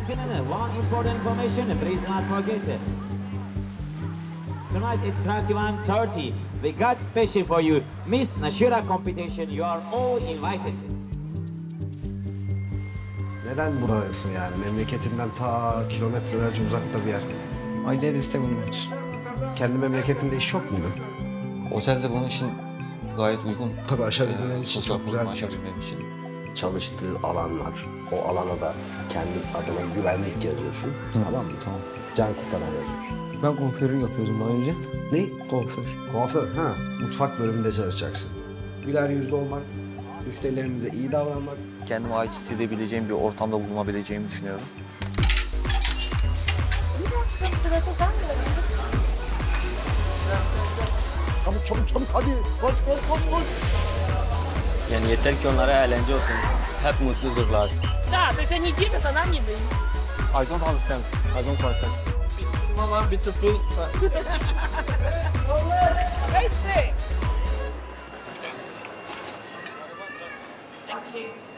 gentlemen, one important information, please not forget it. Tonight at 21:30, we got special for you, Miss Nashira competition. You are all invited. Neden buradasın yani? Memleketinden ta kilometrelerce uzakta bir yer. Aileye destek olmak için. Kendi memleketinde iş yok muydu? Otelde bunun için gayet uygun. Tabii aşabildiğin için sosyal çok güzel problemi bir şey. aşabilmem için. Çalıştığı alanlar, o alana da kendi adına güvenlik yazıyorsun. Tamam mı? Tamam. Can kurtaran yazıyorsun. Ben kuaförlük yapıyordum daha önce. Ne? Kuaför. Kuaför, ha. Mutfak bölümünde çalışacaksın. Güler yüzlü olmak, müşterilerimize iyi davranmak. Kendime ait hissedebileceğim bir ortamda bulunabileceğimi düşünüyorum. Çabuk hadi. Koş. Yani yeter ki onlara eğlence olsun. Hep mutludurlar. Да, то есть они делят, а нам не дают. I don't understand. I don't understand. Mama, beautiful. Nice day. Thank you.